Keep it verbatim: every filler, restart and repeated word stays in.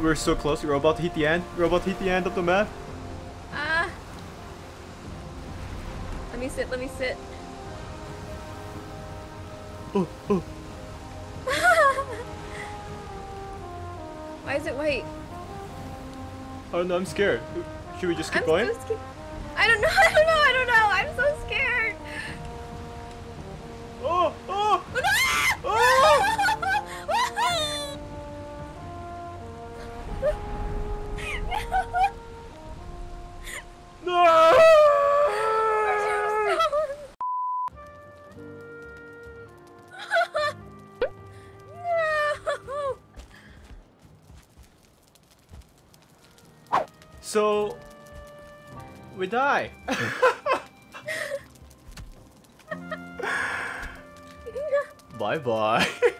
We're so close. We're about to hit the end. We're about to hit the end of the map. Ah. Let me sit. Let me sit. Oh, oh. Why is it white? Oh no, I'm scared. Should we just keep I'm going? So scared. I don't know. I don't know. I don't know. I'm so scared. Oh, oh, Oh, no! oh! No! No! So we die. Bye bye.